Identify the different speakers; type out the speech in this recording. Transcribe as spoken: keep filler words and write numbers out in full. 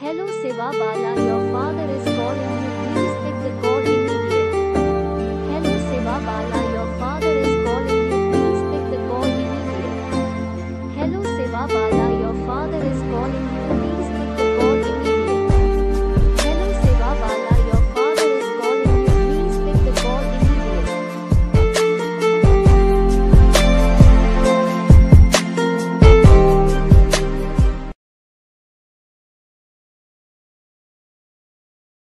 Speaker 1: Hello Siva Bala, your father is calling you. Please pick the call immediately. Hello Siva Bala.